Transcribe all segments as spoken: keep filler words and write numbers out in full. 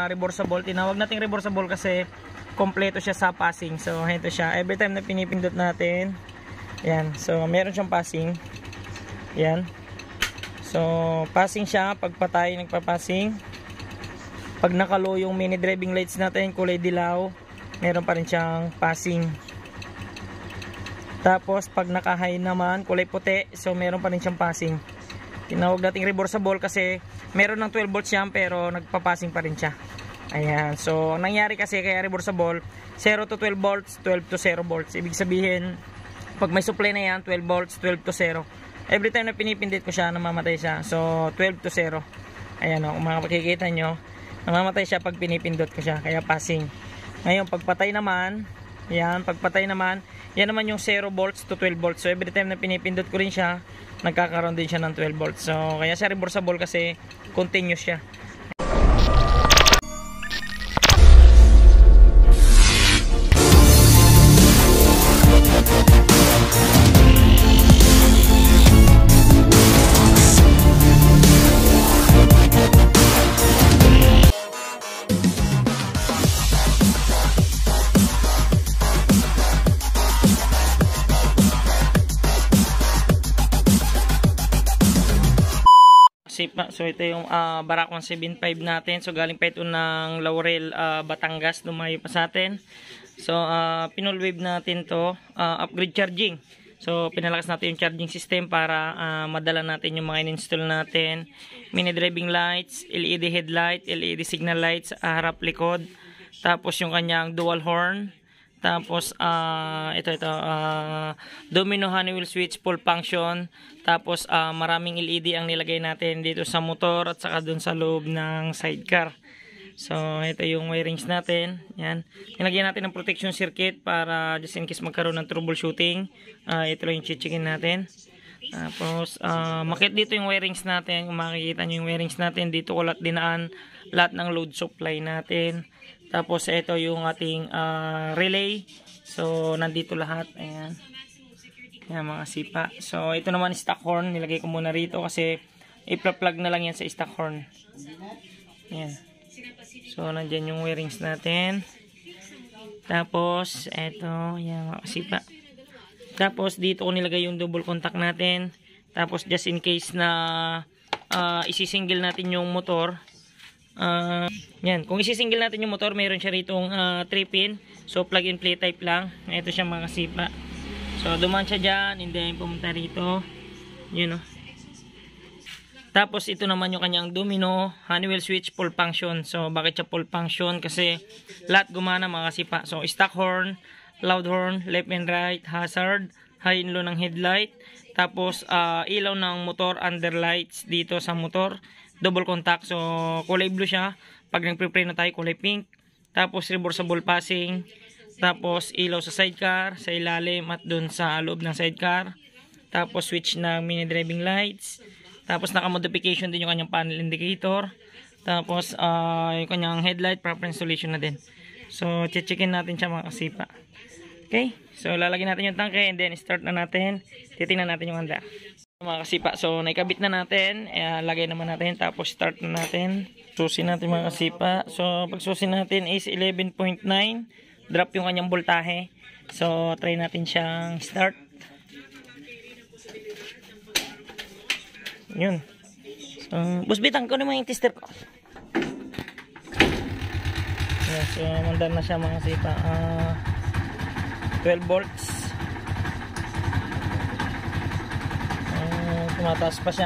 reversible. Tinawag natin reversible kasi kompleto siya sa passing. So ito siya, every time na pinipindot natin, yan, so meron siyang passing. Yan, so passing siya pag patay, nagpa-passing. Pag nakalo yung mini driving lights natin, kulay dilaw, meron pa rin siyang passing. Tapos pag naka-high naman, kulay puti, so meron pa rin siyang passing. Tinawag nating reversible kasi meron ng twelve volts yan pero nagpa-passing pa rin siya. Ayan, so ang nangyari kasi kaya reversible, zero to twelve volts, twelve to zero volts. Ibig sabihin, pag may supply na yan, twelve volts, twelve to zero. Every time na pinipindit ko siya, namamatay siya. So twelve to zero. Ayan o, kung makikita nyo, namamatay siya pag pinipindot ko siya, kaya passing. Ngayon, pagpatay naman, yan, pagpatay naman, yan naman yung zero volts to twelve volts. So every time na pinipindot ko rin siya, nagkakaroon din siya ng twelve volts. So kaya siya reversible kasi continuous siya. So ito yung uh, Barak one seventy-five natin. So galing pa ito ng Laurel, uh, Batangas, lumayo pa sa atin. So uh, pinull wave natin to, uh, upgrade charging. So pinalakas natin yung charging system para uh, madala natin yung mga in-install natin. Mini driving lights, L E D headlight, L E D signal lights, uh, harap likod. Tapos yung kanyang dual horn. Tapos uh, ito ito uh, domino Honeywell switch full function. Tapos uh, maraming L E D ang nilagay natin dito sa motor at saka dun sa loob ng sidecar. So ito yung wirings natin. Yan. Nilagyan natin ng protection circuit para just in case magkaroon ng troubleshooting. Uh, ito lang yung chichikin natin. Tapos uh, makit dito yung wirings natin. Kung makikita nyo yung wirings natin, dito ko lahat dinaan lahat ng load supply natin. Tapos ito yung ating uh, relay. So nandito lahat. Ayan. Ayan mga sipa. So ito naman stock horn. Nilagay ko muna rito kasi i-plug na lang yan sa stock horn. Ayan. So nandyan yung wirings natin. Tapos ito. Ayan mga sipa. Tapos dito ko nilagay yung double contact natin. Tapos just in case na uh, isi-single natin yung motor. Uh, yan, kung isi-single natin yung motor, mayroon siya ritong uh, three pin. So plug and play type lang. Ito siya mga kasipa. So dumaan siya dyan, and then pumunta rito. Yun o. Tapos ito naman yung kanyang domino Honeywell switch full function. So bakit siya full function? Kasi lahat gumana mga kasipa. So stock horn, loud horn, left and right, hazard, high and low ng headlight. Tapos uh, ilaw ng motor, underlights dito sa motor. Double contact, so kulay blue siya. Pag nagpre-pray na tayo, kulay pink. Tapos reversible passing. Tapos ilaw sa sidecar, sa ilalim at dun sa loob ng sidecar. Tapos switch ng mini driving lights. Tapos naka-modification din yung kanyang panel indicator. Tapos uh, yung kanyang headlight, proper installation na din. So checkin natin siya mga kasipa. Okay, so lalagyan natin yung tangke and then start na natin. Titingnan natin yung handa. Mga kasipa, so naikabit na natin, eh, lagay naman natin, tapos start na natin. Susi natin mga kasipa. So pag susi natin is eleven point nine, drop yung kanyang voltahe. So try natin siyang start. Yun. So busbitan ko naman yung tester ko. Yeah, so mandan na siya mga kasipa. uh, twelve volts. Tumataas pa siya.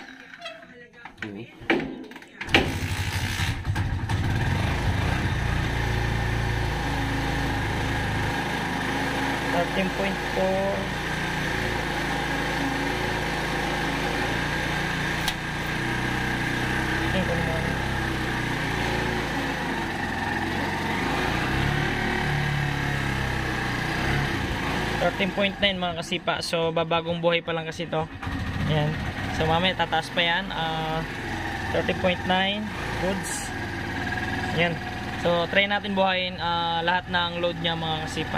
thirteen point four. thirteen point nine mga kasipa. So babagong buhay pa lang kasi to. Ayan. So mamaya tataas pa yan. uh, thirty point nine goods. Ayan. So try natin buhayin uh, lahat ng load niya mga kasipa.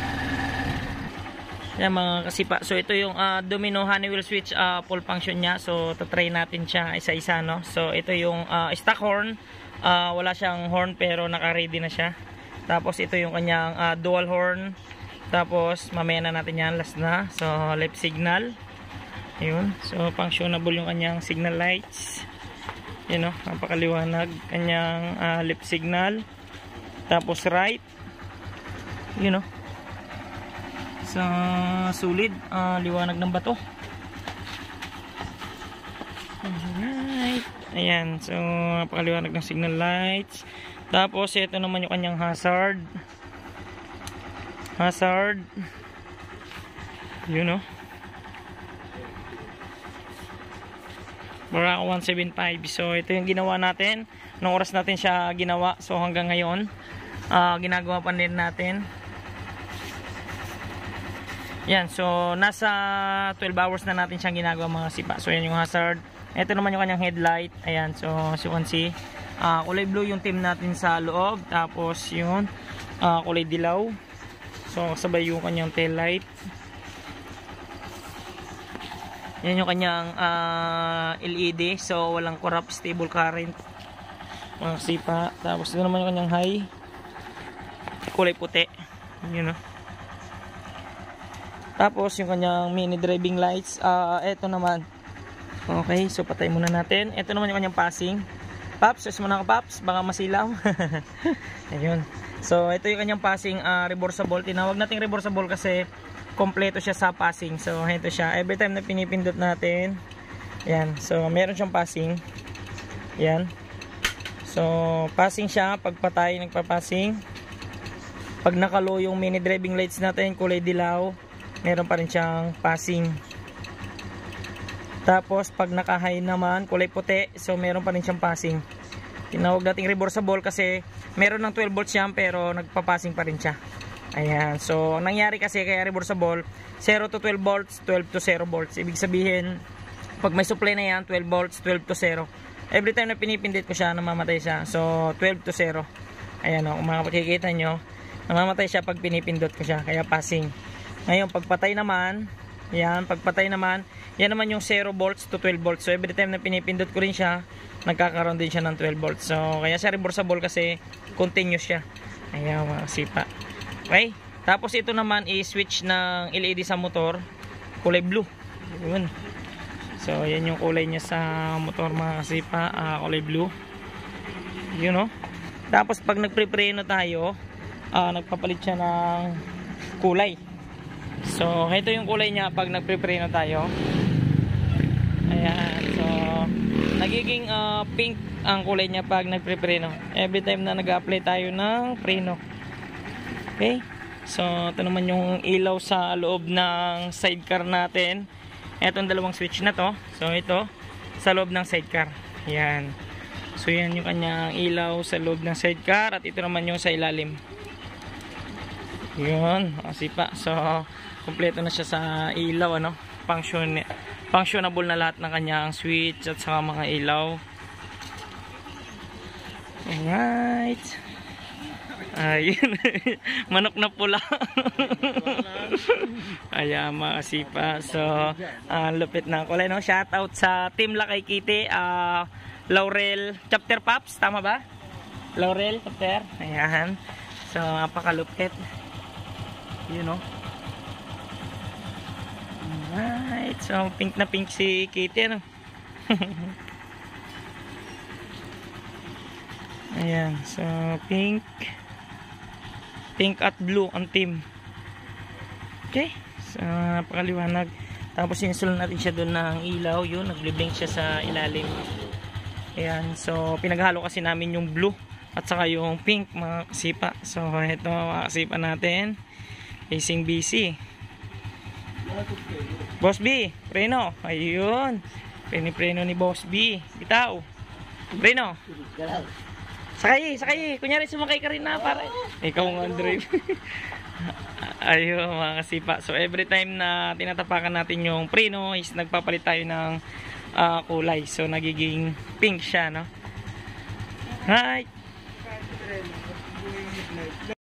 Ayan mga kasipa. So ito yung uh, domino Honeywell switch uh, full function niya. So try natin siya isa-isa, no. So ito yung uh, stock horn, uh, wala siyang horn pero naka-ready na siya. Tapos ito yung kanyang uh, dual horn. Tapos mamaya na natin yan, last na. So left signal. Ayun. So functionable yung kanyang signal lights. Yun o, napakaliwanag. Kanyang uh, left signal. Tapos right. Yun o. Sa sulit, uh, liwanag ng bato. Alright. Ayan. So napakaliwanag ng signal lights. Tapos ito naman yung kanyang hazard. Hazard. Yun o. Baraka one seventy-five. So ito yung ginawa natin. Nung oras natin siya ginawa. So hanggang ngayon, uh, ginagawa pa rin natin. Yan. So nasa twelve hours na natin siyang ginagawa mga sipa. So yan yung hazard. Ito naman yung kanyang headlight. Ayan. So as you can see, uh, kulay blue yung team natin sa loob. Tapos yun, uh, kulay dilaw. So kasabay yung kanyang tail light. Yan yung kanyang uh, L E D. So walang corrupt, stable current mga sipa. Tapos ito naman yung kanyang high, kulay puti. Yun know. Tapos yung kanyang mini driving lights. uh, Ito naman. Okay, so patay muna natin. Ito naman yung kanyang passing. Paps, yes muna ka Paps, baka masilaw. Ayun. So ito yung kanyang passing, uh, reversible. Tinawag nating reversible kasi kompleto siya sa passing. So ito siya, every time na pinipindot natin, yan, so meron siyang passing. Yan. So passing siya, pag patay nagpa-passing. Pag nakalo yung mini driving lights natin, kulay dilaw, meron pa rin siyang passing. Tapos pag naka-high naman, kulay puti, so meron pa rin siyang passing. Tinawag nating reversible kasi meron ng twelve volts yan pero nagpa-passing pa rin siya. Ayan. So ang nangyari kasi kaya reversible, zero to twelve volts, twelve to zero volts. Ibig sabihin, pag may supply na yan, twelve volts, twelve to zero. Every time na pinipindit ko siya, namamatay siya. So twelve to zero. Ayan o, kung makikita nyo, namamatay siya pag pinipindot ko siya, kaya passing. Ngayon, pagpatay naman, yan, pagpatay naman, yan naman yung zero volts to twelve volts. So every time na pinipindot ko rin siya, nagkakaroon din siya ng twelve volts. So kaya siya reversible kasi continuous siya. Ayan mga sipa. Okay, tapos ito naman i-switch ng L E D sa motor, kulay blue. Yun. So yan yung kulay niya sa motor mga sipa, uh, kulay blue. You know. Tapos pag nagprepreno tayo, uh, nagpapalit siya ng kulay. So ito yung kulay niya pag nagprepreno tayo. Ayan. So nagiging uh, pink ang kulay niya pag nagprepreno. Every time na nag-apply tayo ng preno. Okay. So ito naman yung ilaw sa loob ng sidecar natin. Etong dalawang switch na to. So ito sa loob ng sidecar. Yan. So yan yung kanyang ilaw sa loob ng sidecar. At ito naman yung sa ilalim. Yun. Kasi pa. So kompleto na siya sa ilaw, ano. Function, functionable na lahat ng kanyang switch at saka mga ilaw. Alright. Ayun. Manok na pula. Ayan mga sipa. So uh, lupit na kulay, no? Shout out sa Team Lakay Kitty, uh, Laurel Chapter Pops, tama ba? Laurel Chapter. Ayan. So napakalupit. You know. Alright. So pink na pink si Kitty, ano? Ayan. So pink. Pink at blue ang team. Okay. So napakaliwanag. Tapos install natin siya doon ng ilaw. Yun. Nag-blink siya sa ilalim. Ayan. So pinaghalo kasi namin yung blue at saka yung pink mga kasipa. So ito mga kasipa natin. Facing B C. Boss B. Preno. Ayun. Preno ni Boss B. Bitaw. Preno. Sakay, sakay. Kunyari sumakay ka rin na para. Ikaw nga drive. Ayun mga kasipa. So every time na tinatapakan natin yung preno is nagpapalit tayo ng uh, kulay. So nagiging pink siya, no? Right.